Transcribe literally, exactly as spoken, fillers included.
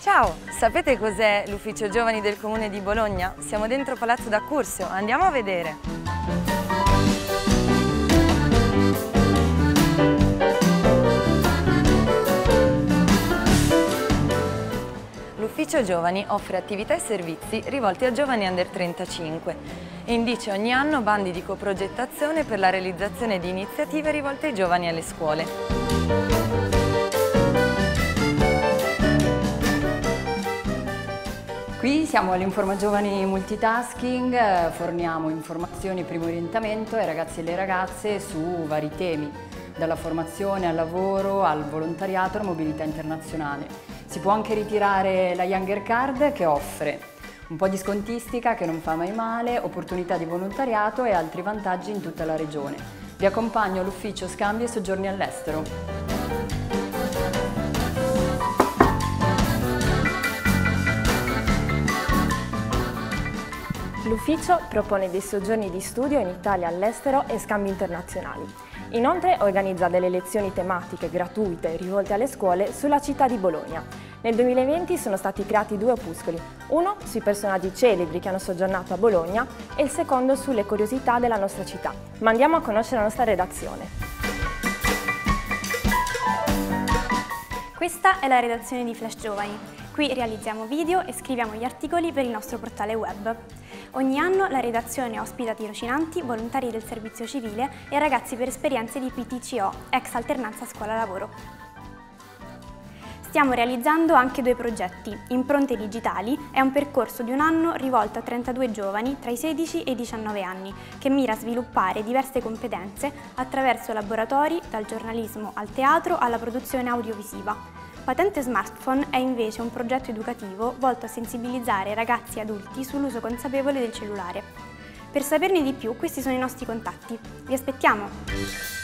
Ciao, sapete cos'è l'Ufficio Giovani del Comune di Bologna? Siamo dentro Palazzo d'Accursio, andiamo a vedere! L'Ufficio Giovani offre attività e servizi rivolti a giovani under trentacinque e indice ogni anno bandi di coprogettazione per la realizzazione di iniziative rivolte ai giovani e alle scuole. Qui siamo all'Informa Giovani Multitasking, forniamo informazioni e primo orientamento ai ragazzi e alle ragazze su vari temi, dalla formazione al lavoro, al volontariato, alla mobilità internazionale. Si può anche ritirare la Younger Card che offre un po' di scontistica che non fa mai male, opportunità di volontariato e altri vantaggi in tutta la regione. Vi accompagno all'ufficio Scambi e Soggiorni all'estero. L'ufficio propone dei soggiorni di studio in Italia e all'estero e scambi internazionali. Inoltre organizza delle lezioni tematiche gratuite rivolte alle scuole sulla città di Bologna. Nel duemilaventi sono stati creati due opuscoli, uno sui personaggi celebri che hanno soggiornato a Bologna e il secondo sulle curiosità della nostra città. Ma andiamo a conoscere la nostra redazione. Questa è la redazione di Flash Giovani. Qui realizziamo video e scriviamo gli articoli per il nostro portale web. Ogni anno la redazione ospita tirocinanti, volontari del servizio civile e ragazzi per esperienze di P T C O, ex alternanza scuola-lavoro. Stiamo realizzando anche due progetti. Impronte Digitali è un percorso di un anno rivolto a trentadue giovani tra i sedici e i diciannove anni che mira a sviluppare diverse competenze attraverso laboratori dal giornalismo al teatro alla produzione audiovisiva. Patente Smartphone è invece un progetto educativo volto a sensibilizzare ragazzi e adulti sull'uso consapevole del cellulare. Per saperne di più, questi sono i nostri contatti. Vi aspettiamo!